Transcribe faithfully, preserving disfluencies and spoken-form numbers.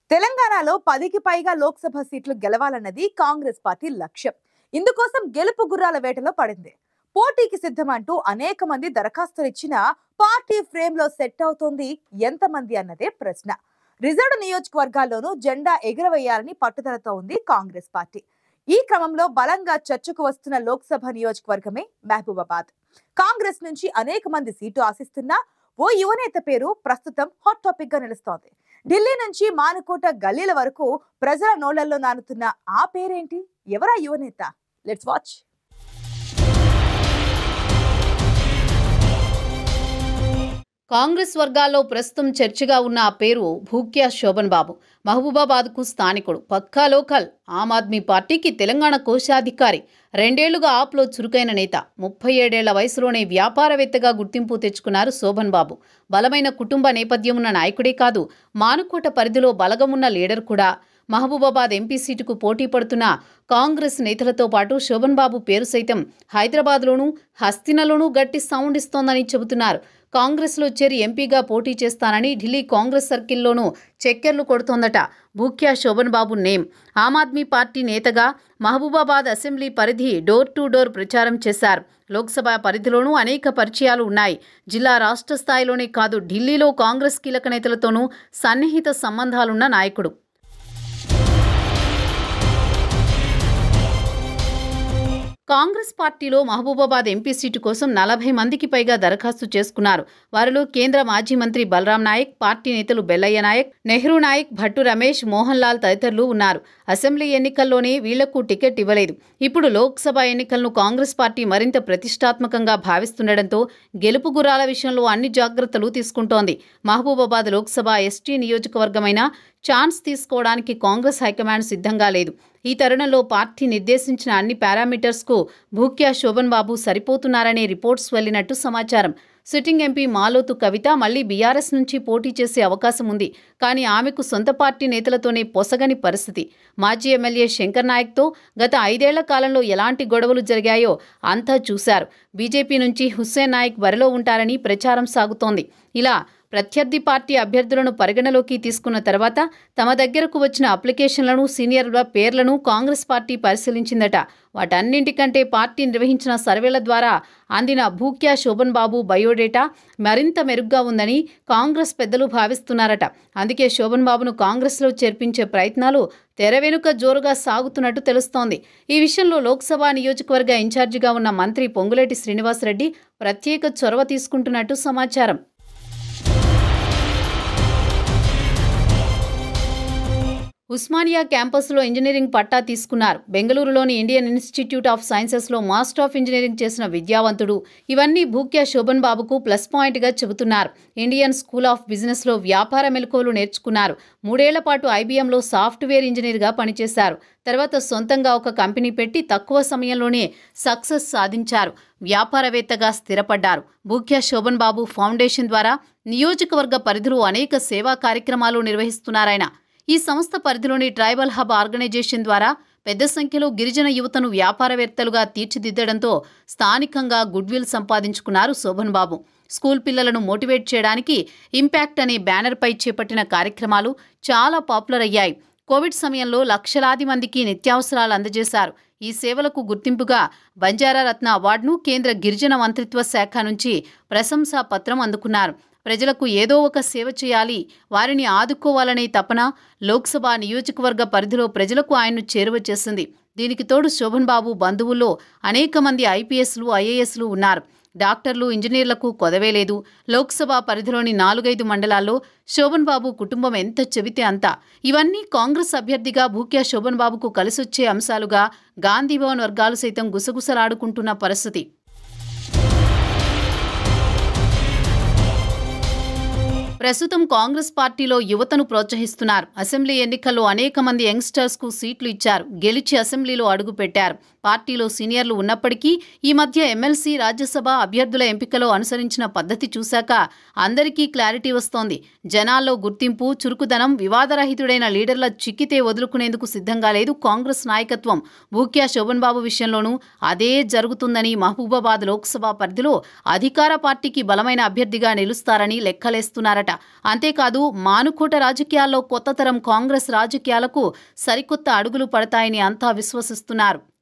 తెలంగాణలో పదికి పైగా లోక్సభ సీట్లు గెలవాలన్నది కాంగ్రెస్ పార్టీ లక్ష్యం. ఇందుకోసం గెలుపు గుర్రాల వేటలో పడింది. పోటీకి సిద్ధమంటూ అనేక మంది దరఖాస్తులు ఇచ్చినా పార్టీ ఫ్రేమ్ లో సెట్ అవుతోంది ఎంతమంది అన్నదే ప్రశ్న. రిజర్వ్ నియోజకవర్గాల్లోనూ జెండా ఎగురవేయాలని పట్టుదలతో ఉంది కాంగ్రెస్ పార్టీ. ఈ క్రమంలో బలంగా చర్చకు వస్తున్న లోక్సభ నియోజకవర్గమే మహబూబాబాద్. కాంగ్రెస్ నుంచి అనేక మంది సీటు ఆశిస్తున్నా ఓ యువనేత పేరు ప్రస్తుతం హాట్ టాపిక్ గా నిలుస్తోంది. ఢిల్లీ నుంచి మానుకోట గల్లీల వరకు ప్రజల నోళ్లలో నానుతున్న ఆ పేరేంటి? ఎవరా యువనేత? Let's watch. కాంగ్రెస్ వర్గాల్లో ప్రస్తుతం చర్చగా ఉన్న ఆ పేరు భూక్యా శోభన్ బాబు. మహబూబాబాద్కు స్థానికుడు, పక్కా లోకల్. ఆమ్ ఆద్మీ పార్టీకి తెలంగాణ కోశాధికారి. రెండేళ్లుగా ఆప్లో చురుకైన నేత. ముప్పై ఏడేళ్ల వయసులోనే వ్యాపారవేత్తగా గుర్తింపు తెచ్చుకున్నారు శోభన్ బాబు. బలమైన కుటుంబ నేపథ్యం ఉన్న నాయకుడే కాదు, మానుకోట పరిధిలో బలగమున్న లీడర్ కూడా. మహబూబాబాద్ ఎంపీ సీటుకు పోటీ పడుతున్న కాంగ్రెస్ నేతలతో పాటు శోభన్ బాబు పేరు సైతం హైదరాబాద్లోనూ హస్తినలోనూ గట్టి సౌండ్ ఇస్తోందని చెబుతున్నారు. కాంగ్రెస్లో చేరి ఎంపీగా పోటీ చేస్తానని ఢిల్లీ కాంగ్రెస్ సర్కిల్లోనూ చక్కెర్లు కొడుతోందట భూక్యా శోభన్ బాబు నేమ్. ఆమ్ ఆద్మీ పార్టీ నేతగా మహబూబాబాద్ అసెంబ్లీ పరిధి డోర్ టు డోర్ ప్రచారం చేశారు. లోక్సభ పరిధిలోనూ అనేక పరిచయాలు ఉన్నాయి. జిల్లా రాష్ట్ర స్థాయిలోనే కాదు, ఢిల్లీలో కాంగ్రెస్ కీలక నేతలతోనూ సన్నిహిత సంబంధాలున్న నాయకుడు. కాంగ్రెస్ పార్టీలో మహబూబాబాద్ ఎంపీ సీటు కోసం నలభై మందికి పైగా దరఖాస్తు చేసుకున్నారు. వారిలో కేంద్ర మాజీ మంత్రి బలరాం నాయక్, పార్టీ నేతలు బెల్లయ్య నాయక్, నెహ్రూ నాయక్, భట్టు రమేష్, మోహన్ లాల్ తదితరులు ఉన్నారు. అసెంబ్లీ ఎన్నికల్లోనే వీళ్లకు టికెట్ ఇవ్వలేదు. ఇప్పుడు లోక్సభ ఎన్నికలను కాంగ్రెస్ పార్టీ మరింత ప్రతిష్టాత్మకంగా భావిస్తుండటంతో గెలుపు గుర్రాల విషయంలో అన్ని జాగ్రత్తలు తీసుకుంటోంది. మహబూబాబాద్ లోక్సభ ఎస్టీ నియోజకవర్గమైన ఛాన్స్ తీసుకోవడానికి కాంగ్రెస్ హైకమాండ్ సిద్ధంగా లేదు. ఈ తరుణంలో పార్టీ నిర్దేశించిన అన్ని పారామీటర్స్కు భూక్యా శోభన్ బాబు సరిపోతున్నారనే రిపోర్ట్స్ వెళ్లినట్టు సమాచారం. సిట్టింగ్ ఎంపీ మాలోతు కవిత మళ్లీ బీఆర్ఎస్ నుంచి పోటీ చేసే అవకాశం ఉంది. కానీ ఆమెకు సొంత పార్టీ నేతలతోనే పొసగని పరిస్థితి. మాజీ ఎమ్మెల్యే శంకర్ నాయక్తో గత ఐదేళ్ల కాలంలో ఎలాంటి గొడవలు జరిగాయో అంతా చూశారు. బీజేపీ నుంచి హుస్సేన్ నాయక్ బరిలో ఉంటారని ప్రచారం సాగుతోంది. ఇలా ప్రత్యర్థి పార్టీ అభ్యర్థులను పరిగణలోకి తీసుకున్న తర్వాత తమ దగ్గరకు వచ్చిన అప్లికేషన్లను, సీనియర్ల పేర్లను కాంగ్రెస్ పార్టీ పరిశీలించిందట. వాటన్నింటికంటే పార్టీ నిర్వహించిన సర్వేల ద్వారా అందిన భూక్యా శోభన్ బాబు బయోడేటా మరింత మెరుగ్గా ఉందని కాంగ్రెస్ పెద్దలు భావిస్తున్నారట. అందుకే శోభన్ బాబును కాంగ్రెస్లో చేర్పించే ప్రయత్నాలు తెర వెనుక జోరుగా సాగుతున్నట్టు తెలుస్తోంది. ఈ విషయంలో లోక్సభ నియోజకవర్గ ఇన్ఛార్జిగా ఉన్న మంత్రి పొంగులేటి శ్రీనివాసరెడ్డి ప్రత్యేక చొరవ తీసుకుంటున్నట్టు సమాచారం. ఉస్మానియా క్యాంపస్లో ఇంజనీరింగ్ పట్టా తీసుకున్నారు. బెంగళూరులోని ఇండియన్ ఇన్స్టిట్యూట్ ఆఫ్ సైన్సెస్లో మాస్టర్ ఆఫ్ ఇంజనీరింగ్ చేసిన విద్యావంతుడు. ఇవన్నీ భూక్యా శోభన్ బాబుకు ప్లస్ పాయింట్గా చెబుతున్నారు. ఇండియన్ స్కూల్ ఆఫ్ బిజినెస్లో వ్యాపార మెలకువలు నేర్చుకున్నారు. మూడేళ్ల పాటు ఐబీఎంలో సాఫ్ట్వేర్ ఇంజనీర్గా పనిచేశారు. తర్వాత సొంతంగా ఒక కంపెనీ పెట్టి తక్కువ సమయంలోనే సక్సెస్ సాధించారు. వ్యాపారవేత్తగా స్థిరపడ్డారు. భూక్యా శోభన్ బాబు ఫౌండేషన్ ద్వారా నియోజకవర్గ పరిధిలో అనేక సేవా కార్యక్రమాలు నిర్వహిస్తున్నారాయన. ఈ సంస్థ పరిధిలోని ట్రైబల్ హబ్ ఆర్గనైజేషన్ ద్వారా పెద్ద సంఖ్యలో గిరిజన యువతను వ్యాపారవేత్తలుగా తీర్చిదిద్దడంతో స్థానికంగా గుడ్విల్ సంపాదించుకున్నారు శోభన్ బాబు. స్కూల్ పిల్లలను మోటివేట్ చేయడానికి ఇంపాక్ట్ అనే బ్యానర్పై చేపట్టిన కార్యక్రమాలు చాలా పాపులర్ అయ్యాయి. కోవిడ్ సమయంలో లక్షలాది మందికి నిత్యావసరాలు అందజేశారు. ఈ సేవలకు గుర్తింపుగా బంజారా రత్న అవార్డును కేంద్ర గిరిజన మంత్రిత్వ శాఖ నుంచి ప్రశంసా పత్రం అందుకున్నారు. ప్రజలకు ఏదో ఒక సేవ చేయాలి, వారిని ఆదుకోవాలనే తపన లోక్సభ నియోజకవర్గ పరిధిలో ప్రజలకు ఆయన్ను చేరువ చేసింది. దీనికి తోడు శోభన్ బాబు బంధువుల్లో అనేక మంది ఐపీఎస్లు, ఐఏఎస్లు ఉన్నారు. డాక్టర్లు, ఇంజనీర్లకు కొదవే లేదు. లోక్సభ పరిధిలోని నాలుగైదు మండలాల్లో శోభన్ బాబు కుటుంబం ఎంత చెబితే అంత. ఇవన్నీ కాంగ్రెస్ అభ్యర్థిగా భూక్యా శోభన్ బాబుకు కలిసొచ్చే అంశాలుగా గాంధీభవన్ వర్గాలు సైతం గుసగుసలాడుకుంటున్న పరిస్థితి. ప్రస్తుతం కాంగ్రెస్ పార్టీలో యువతను ప్రోత్సహిస్తున్నారు. అసెంబ్లీ ఎన్నికల్లో అనేక మంది యంగ్స్టర్స్ కు సీట్లు ఇచ్చారు. గెలిచి అసెంబ్లీలో అడుగుపెట్టారు. పార్టీలో సీనియర్లు ఉన్నప్పటికీ ఈ మధ్య ఎమ్మెల్సీ, రాజ్యసభ అభ్యర్థుల ఎంపికలో అనుసరించిన పద్ధతి చూశాక అందరికీ క్లారిటీ వస్తోంది. జనాల్లో గుర్తింపు, చురుకుదనం, వివాదరహితుడైన లీడర్ల చిక్కితే వదులుకునేందుకు సిద్ధంగా లేదు కాంగ్రెస్ నాయకత్వం. భూక్యా శోభన్ బాబు విషయంలోనూ అదే జరుగుతుందని, మహబూబాబాద్ లోక్సభ పరిధిలో అధికార పార్టీకి బలమైన అభ్యర్థిగా నిలుస్తారని లెక్కలేస్తున్నారట. వస్తాయట. అంతేకాదు మానుకోట రాజకీయాల్లో కొత్త తరం కాంగ్రెస్ రాజకీయాలకు సరికొత్త అడుగులు పడతాయని అంతా విశ్వసిస్తున్నారు.